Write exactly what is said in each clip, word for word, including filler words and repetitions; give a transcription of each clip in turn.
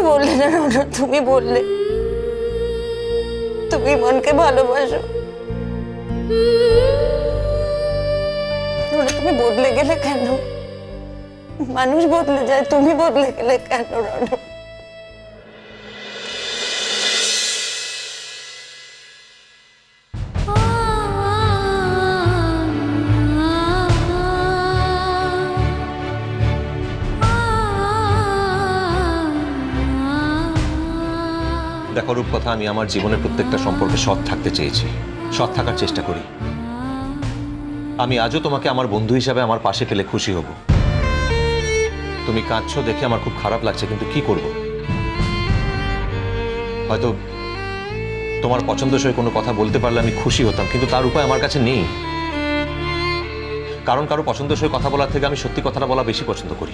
বললে না রনু, তুমি বললে তুমি মনকে ভালোবাসো। তুমি বদলে গেলে কেন? মানুষ বদলে যায়, তুমি বদলে গেলে কেন রনু? দেখো রূপকথা, আমি আমার জীবনের প্রত্যেকটা সম্পর্কে সৎ থাকতে চেয়েছি, সৎ থাকার চেষ্টা করি। আমি আজও তোমাকে আমার বন্ধু হিসাবে আমার পাশে পেলে খুশি হব। তুমি কাঁদছো দেখে আমার খুব খারাপ লাগছে, কিন্তু কি করব? হয়তো তোমার পছন্দসই কোনো কথা বলতে পারলে আমি খুশি হতাম, কিন্তু তার উপায় আমার কাছে নেই। কারণ কারো পছন্দসই কথা বলার থেকে আমি সত্যি কথাটা বলা বেশি পছন্দ করি।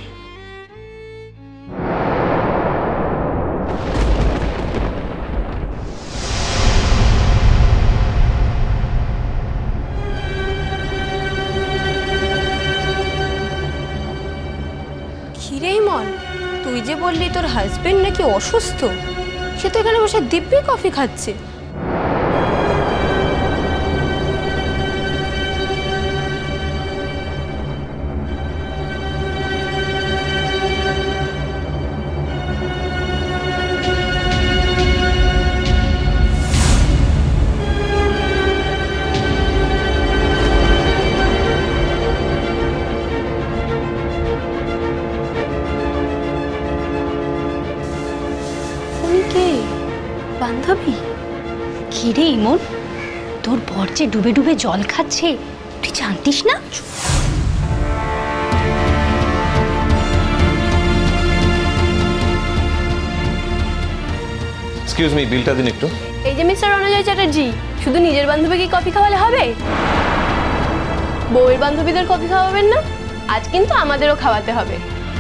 তুই যে বললি তোর হাজবেন্ড নাকি অসুস্থ, সে তো এখানে বসে দিব্যি কফি খাচ্ছে। বান্ধবী? কি রে ইমন, তোর বর যে ডুবে ডুবে জল খাচ্ছে, তুই জানতিস না? এক্সকিউজ মি, বিলটা দিন একটু। এই যে মিস্টার রণজয় চ্যাটার্জি, শুধু নিজের বান্ধবীকে কফি খাওয়ালে হবে? বউয়ের বান্ধবীদের কফি খাওয়াবেন না? আজ কিন্তু আমাদেরও খাওয়াতে হবে।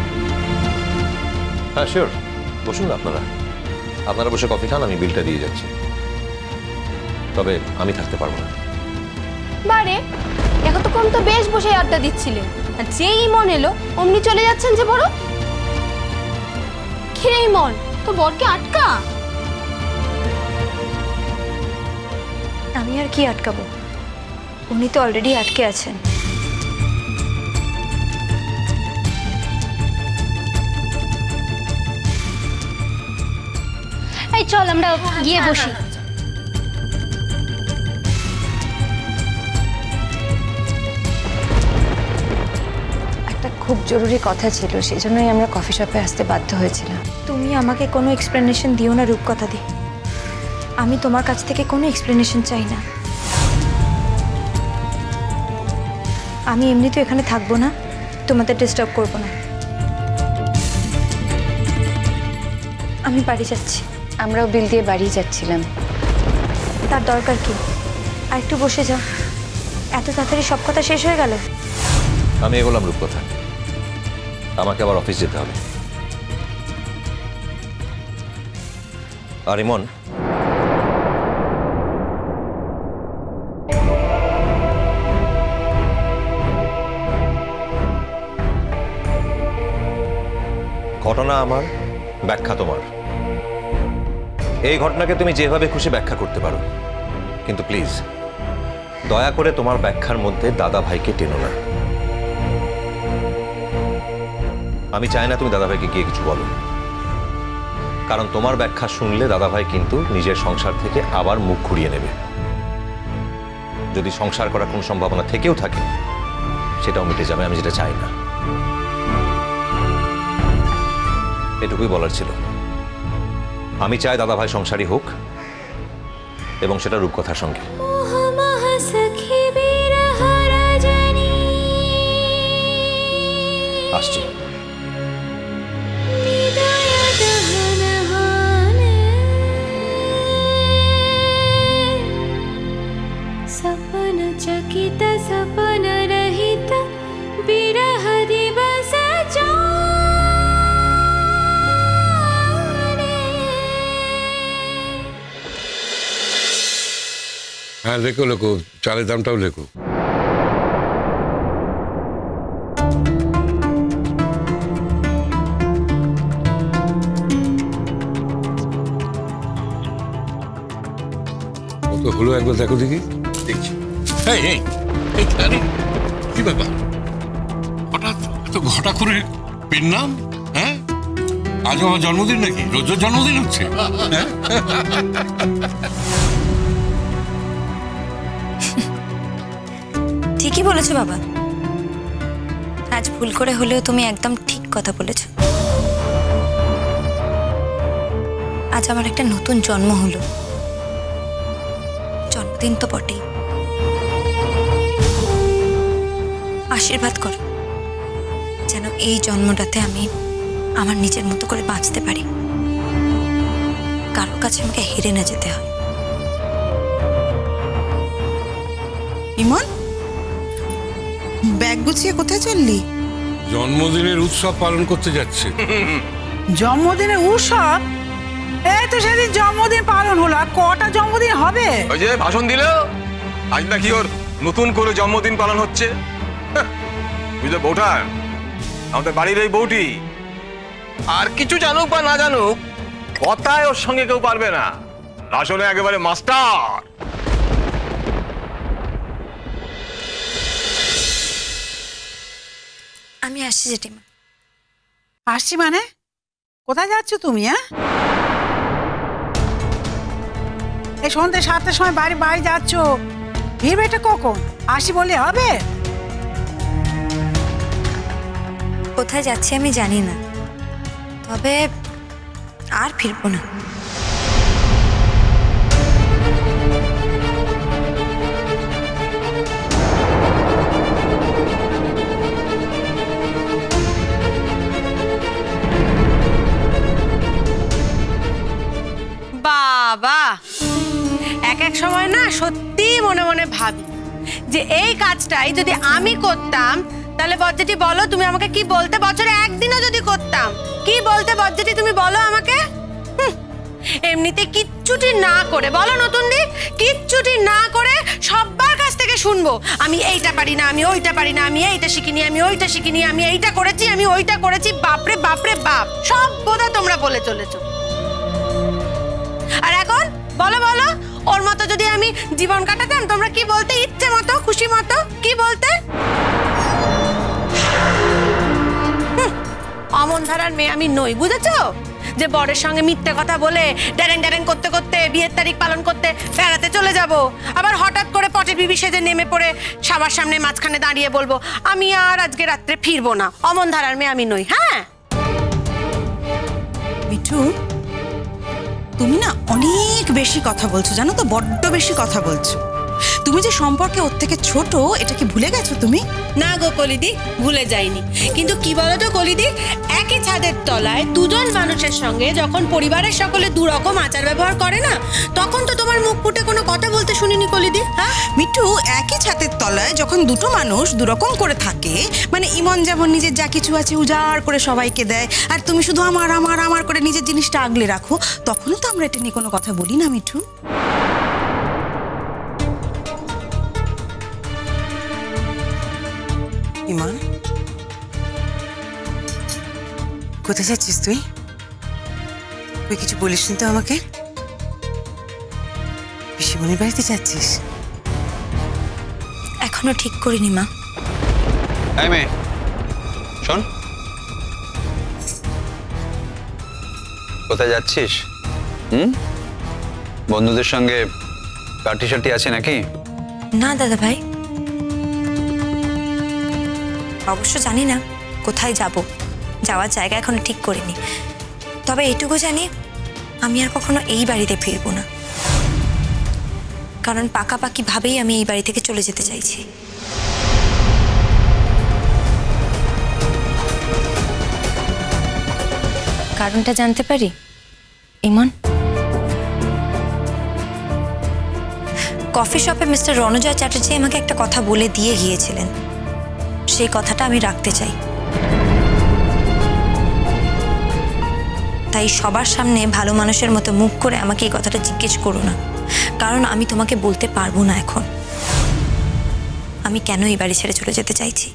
হ্যাঁ শিওর, বসুন না আপনারা। আপনারা বসে কফি খান, আমি বিলটা দিয়ে যাচ্ছি। তবে আমি থাকতে পারবো না। বারে, এতক্ষণ তো বেশ বসে আড্ডা দিচ্ছিলেন, আর যেই ইমন এলো অমনি চলে যাচ্ছেন যে বড়। কে ইমন, তো বরকে আটকা। আমি আর কি আটকাবো? উনি তো অলরেডি আটকে আছেন। এই চল আমরা গিয়ে বসি। একটা খুব জরুরি কথা ছিল, সেজন্যই আমরা কফি শপে আসতে বাধ্য হয়েছিলাম। তুমি আমাকে কোনো এক্সপ্লেনেশন দিও না রূপকথা দি। আমি তোমার কাছ থেকে কোনো এক্সপ্লেনেশন চাই না। আমি এমনি তো এখানে থাকবো না, তোমাদের ডিস্টার্ব করবো না। আমি বাড়ি যাচ্ছি। আমরাও বিল দিয়ে বাড়ি যাচ্ছিলাম। তার দরকার কি? আর একটু বসে যাও। এত তাড়াতাড়ি সব কথা শেষ হয়ে গেল? আমি এগোলাম রূপকথা, আমাকে আবার অফিস যেতে হবে। আর ইমন, ঘটনা আমার, ব্যাখ্যা তোমার। এই ঘটনাকে তুমি যেভাবে খুশি ব্যাখ্যা করতে পারো, কিন্তু প্লিজ দয়া করে তোমার ব্যাখ্যার মধ্যে দাদা ভাইকে টেনো না। আমি চাই না তুমি দাদা ভাইকে গিয়ে কিছু বলো, কারণ তোমার ব্যাখ্যা শুনলে দাদা ভাই কিন্তু নিজের সংসার থেকে আবার মুখ ঘুরিয়ে নেবে। যদি সংসার করার কোনো সম্ভাবনা থেকেও থাকে, সেটাও মিটে যাবে। আমি যেটা চাই না। এটুকুই বলার ছিল। আমি চাই দাদা ভাই সংসারী হোক, এবং সেটা রূপকথার সঙ্গে। আসছি। सपन चकित सपन रहित बिरह दिवस हाँ लेको लेको, चाले दामटाও लेको। হলো একবার দেখো দেখি। দেখছি। এই এই এই, আরে কি ব্যাপার, হঠাৎ এত ঘটা করে পেন নাম? হ্যাঁ, আজ আমার জন্মদিন নাকি? রোজ রোজ জন্মদিন হচ্ছে? হ্যাঁ? ঠিকই বলেছো বাবা, আজ ভুল করে হলেও তুমি একদম ঠিক কথা বলেছো। আজ আমার একটা নতুন জন্ম হলো, জন্মদিন তো বটেই। আশীর্বাদ করো যেন এই জন্মটাতে আমি আমার নিজের মতো করে বাঁচতে পারি, কারোর কাছে আমাকে হেরে না যেতে হয়। ইমন, ব্যাগ গুছিয়ে কোথায় চললি? জন্মদিনের উৎসব পালন করতে যাচ্ছে। জন্মদিনের উৎসব? এই তো সেদিন জন্মদিন পালন হলো, আর কটা জন্মদিন হবে? ওই যে ভাষণ দিল, আজ নাকি ওর নতুন করে জন্মদিন পালন হচ্ছে। বুঝলে বউটা, আমাদের বাড়ির এই বউটি আর কিছু জানুক বা না জানুক, কথায় ওর সঙ্গে কেউ পারবে না। আসলে একেবারে মাস্টার। আমি আসছি জেঠিমা। আসছি মানে? কোথায় যাচ্ছ তুমি? হ্যাঁ, এই সন্ধ্যে সাতটার সময় বাড়ি বাড়ি যাচ্ছ, ফিরবে এটা কখন? আসি বললে হবে? কোথায় যাচ্ছি আমি জানি না, তবে আর ফিরবো না। বাবা, এক এক সময় না সত্যি মনে মনে ভাবি যে এই কাজটাই যদি আমি করতাম তাহলে বজ্জেটি বলো তুমি আমাকে কি বলতে, বছরে একদিনও যদি করতাম কি বলতে বজ্জেটি তুমি বলো আমাকে? এমনিতে কিচ্ছুটি না করে বলো নতুনদি, কিচ্ছুটি না করে সবার কাছ থেকে শুনবো আমি এইটা পারি না, আমি ওইটা পারি না, আমি এইটা শিখিনি, আমি ওইটা শিখিনি, আমি এইটা করেছি, আমি ওইটা করেছি। বাপরে বাপরে বাপ, সব বোধহয় তোমরা বলে চলেছো। আর এখন বলো বলো, ওর মতো যদি আমি জীবন কাটাতাম তোমরা কি বলতে? ইচ্ছে মতো, খুশি মতো কি বলতে? অমন ধারার মেয়ে আমি নই, বুঝেছো? যে বরের সঙ্গে মিথ্যে কথা বলে ড্যারেং ড্যারেং করতে করতে বিয়ের তারিখ পালন করতে বেড়াতে চলে যাব, আবার হঠাৎ করে পটের বিবি সেজে নেমে পড়ে সবার সামনে মাঝখানে দাঁড়িয়ে বলবো আমি আর আজকে রাত্রে ফিরবো না। অমন ধারার মেয়ে আমি নই। হ্যাঁ মিঠু, তুমি না অনেক বেশি কথা বলছো, জানো তো, বড্ড বেশি কথা বলছো। তুমি যে সম্পর্কে ওর থেকে ছোট, এটা কি ভুলে গেছো তুমি? না গো কলিদি, ভুলে যাইনি। কিন্তু কি বলতো কলিদি, একই ছাদের তলায় দুজন মানুষের সঙ্গে যখন পরিবারের সকলে দু রকম আচার ব্যবহার করে না, তখন তো তোমার মুখ ফুটে কোনো কথা বলতে শুনিনি কলিদি। হ্যাঁ মিঠু, একই ছাদের তলায় যখন দুটো মানুষ দুরকম করে থাকে, মানে ইমন যেমন নিজের যা কিছু আছে উজাড় করে সবাইকে দেয়, আর তুমি শুধু আমার আমার আমার করে নিজের জিনিসটা আগলে রাখো, তখনও তো আমরা এটা নিয়ে কোনো কথা বলি না মিঠু। ইমন, কোথায় যাচ্ছিস তুই? তুই কিছু বলিস নি তো আমাকে? পিসিমণির বাড়িতে যাচ্ছিস? এখনো ঠিক করিনি মা। এই মেয়ে শোন, কোথায় যাচ্ছিস? হুম, বন্ধুদের সঙ্গে পার্টি শার্টি আছে নাকি? না দাদা ভাই, অবশ্য জানি না কোথায় যাব, যাওয়ার জায়গা এখনো ঠিক করিনি। তবে এটুকু জানি আমি আর কখনো এই বাড়িতে ফিরবো না, কারণ পাকাপাকি ভাবেই আমি এই বাড়ি থেকে চলে যেতে চাইছি। কারণটা জানতে পারি ইমন? কফি শপে মিস্টার রণজয় চ্যাটার্জি আমাকে একটা কথা বলে দিয়ে গিয়েছিলেন, সেই কথাটা আমি রাখতে চাই। তাই সবার সামনে ভালো মানুষের মতো মুখ করে আমাকে এই কথাটা জিজ্ঞেস করো না, কারণ আমি তোমাকে বলতে পারবো না এখন আমি কেন এই বাড়ি ছেড়ে চলে যেতে চাইছি।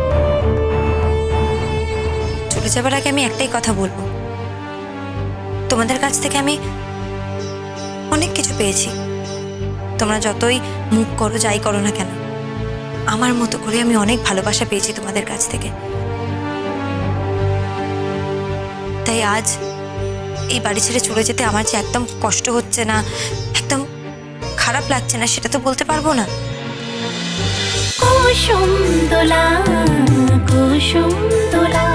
চলে যাবার আগে আমি একটাই কথা বলবো, তোমাদের কাছ থেকে আমি অনেক কিছু পেয়েছি। তোমরা যতই মুখ করো যাই করো না কেন, আমার মতো করে আমি অনেক ভালোবাসা পেয়েছি তোমাদের কাছ থেকে। তাই আজ এই বাড়ি ছেড়ে চলে যেতে আমার যে একদম কষ্ট হচ্ছে না, একদম খারাপ লাগছে না, সেটা তো বলতে পারবো না। কুসুম দোলা কুসুম দোলা